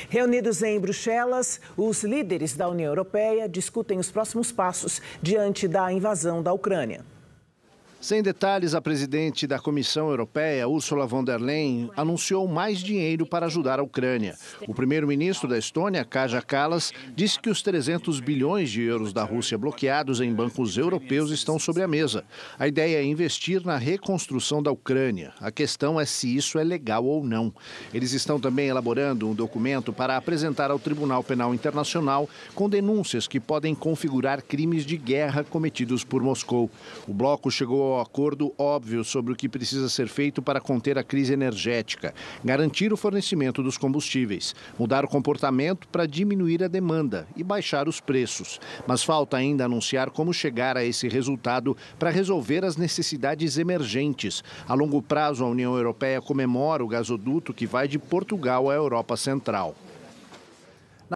Reunidos em Bruxelas, os líderes da União Europeia discutem os próximos passos diante da invasão da Ucrânia. Sem detalhes, a presidente da Comissão Europeia, Ursula von der Leyen, anunciou mais dinheiro para ajudar a Ucrânia. O primeiro-ministro da Estônia, Kaja Kallas, disse que os 300 bilhões de euros da Rússia bloqueados em bancos europeus estão sobre a mesa. A ideia é investir na reconstrução da Ucrânia. A questão é se isso é legal ou não. Eles estão também elaborando um documento para apresentar ao Tribunal Penal Internacional com denúncias que podem configurar crimes de guerra cometidos por Moscou. O bloco chegou ao acordo óbvio sobre o que precisa ser feito para conter a crise energética, garantir o fornecimento dos combustíveis, mudar o comportamento para diminuir a demanda e baixar os preços. Mas falta ainda anunciar como chegar a esse resultado para resolver as necessidades emergentes. A longo prazo, a União Europeia comemora o gasoduto que vai de Portugal à Europa Central.